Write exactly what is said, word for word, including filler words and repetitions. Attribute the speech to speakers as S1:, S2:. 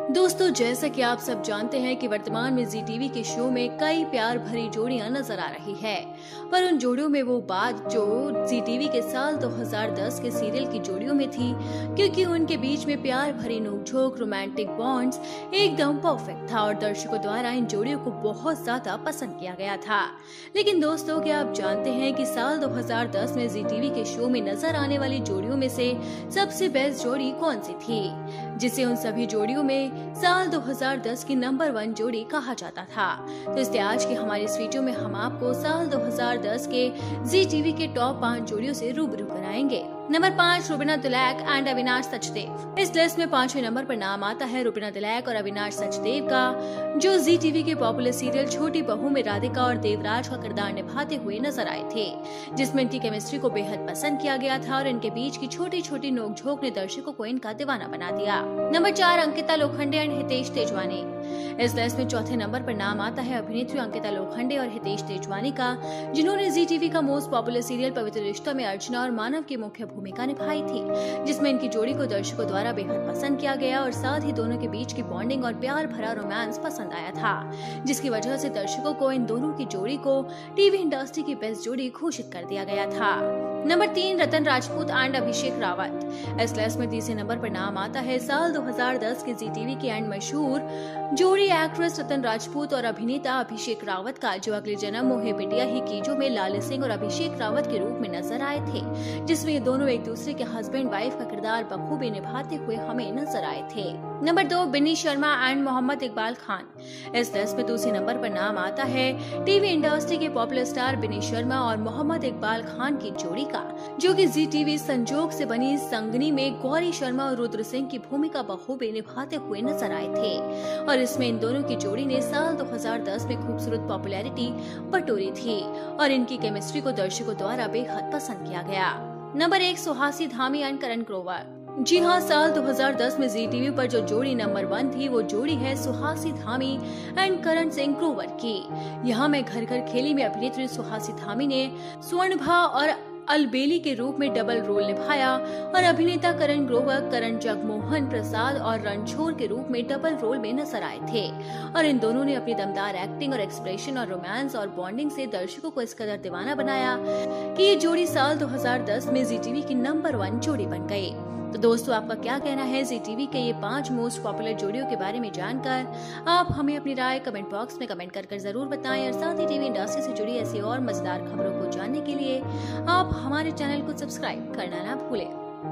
S1: दोस्तों, जैसा कि आप सब जानते हैं कि वर्तमान में जी टीवी के शो में कई प्यार भरी जोड़ियां नजर आ रही है, पर उन जोड़ियों में वो बात जो जी टीवी के साल दो हज़ार दस के सीरियल की जोड़ियों में थी, क्योंकि उनके बीच में प्यार भरी नोकझोंक, रोमांटिक बॉन्ड्स एकदम परफेक्ट था और दर्शकों द्वारा इन जोड़ियों को बहुत ज्यादा पसंद किया गया था। लेकिन दोस्तों, क्या आप जानते हैं कि साल दो हज़ार दस में जी टीवी के शो में नजर आने वाली जोड़ियों में से सबसे बेस्ट जोड़ी कौन सी थी, जिसे उन सभी जोड़ियों में साल दो हज़ार दस की नंबर वन जोड़ी कहा जाता था। तो इसलिए आज की हमारी इस वीडियो में हम आपको साल दो हज़ार दस के जी टीवी के टॉप पांच जोड़ियों से रूबरू कराएंगे। नंबर पाँच, रुबीना तिलैक एंड अविनाश सचदेव। इस लिस्ट में पांचवें नंबर पर नाम आता है रुबीना तिलैक और अविनाश सचदेव का, जो जी टीवी के पॉपुलर सीरियल छोटी बहू में राधिका और देवराज का किरदार निभाते हुए नजर आए थे, जिसमें इनकी केमिस्ट्री को बेहद पसंद किया गया था और इनके बीच की छोटी छोटी नोकझोंक ने दर्शकों को इनका दीवाना बना दिया। नंबर चार, अंकिता लोखंडे एंड हितेश तेजवानी। इस लिस्ट में चौथे नंबर पर नाम आता है अभिनेत्री अंकिता लोखंडे और हितेश तेजवानी का, जिन्होंने जी टीवी का most popular serial Pavitra Rishta में अर्चना और मानव की मुख्य भूमिका निभाई थी, जिसमें इनकी जोड़ी को दर्शकों द्वारा बेहद पसंद किया गया और साथ ही दोनों के बीच की बॉन्डिंग और प्यार भरा रोमांस पसंद आया था, जिसकी वजह से दर्शकों को इन दोनों की जोड़ी को टीवी इंडस्ट्री की बेस्ट जोड़ी घोषित कर दिया गया था। नंबर तीन, रतन राजपूत एंड अभिषेक रावत। इस लिस्ट में तीसरे नंबर पर नाम आता है साल दो हज़ार दस के जी टीवी की एंड मशहूर जोड़ी एक्ट्रेस रतन राजपूत और अभिनेता अभिषेक रावत का, जो अगले जन्म मोहे बिटिया ही कीजो में लाली सिंह और अभिषेक रावत के रूप में नजर आए थे, जिसमें ये दोनों एक दूसरे के हस्बैंड वाइफ का किरदार बखूबी निभाते हुए हमें नजर आए थे। नंबर दो, बिन्नी शर्मा एंड मोहम्मद इकबाल खान। इस लिस्ट में दूसरे नंबर पर नाम आता है टीवी इंडस्ट्री के पॉपुलर स्टार बिन्नी शर्मा और मोहम्मद इकबाल खान की जोड़ी का, जो कि जी टीवी संजोग से बनी संगनी में गौरी शर्मा और रुद्र सिंह की भूमिका बखूबी निभाते हुए नजर आए थे और इसमें इन दोनों की जोड़ी ने साल दो हज़ार दस में खूबसूरत पॉपुलैरिटी बटोरी थी और इनकी केमिस्ट्री को दर्शकों द्वारा बेहद पसंद किया गया। नंबर एक, सुहासी धामी एंड करण ग्रोवर। जी हाँ, साल दो हज़ार दस में जी टीवी पर जो जोड़ी नंबर वन थी, वो जोड़ी है सुहासी धामी एंड करण सिंह ग्रोवर की। यहाँ में घर घर खेली में अभिनेत्री सुहासी धामी ने स्वर्णभा और अलबेली के रूप में डबल रोल निभाया और अभिनेता करण ग्रोवर करण जगमोहन प्रसाद और रणछोड़ के रूप में डबल रोल में नजर आए थे और इन दोनों ने अपनी दमदार एक्टिंग और एक्सप्रेशन और रोमांस और बॉन्डिंग से दर्शकों को इस कदर दीवाना बनाया कि ये जोड़ी साल दो हज़ार दस में जी टीवी की नंबर वन जोड़ी बन गई। तो दोस्तों, आपका क्या कहना है जी टीवी के ये पांच मोस्ट पॉपुलर जोड़ियों के बारे में जानकर? आप हमें अपनी राय कमेंट बॉक्स में कमेंट कर कर जरूर बताएं और साथ ही टीवी इंडस्ट्री से जुड़ी ऐसी और मजेदार खबरों को जानने के लिए आप हमारे चैनल को सब्सक्राइब करना ना भूलें।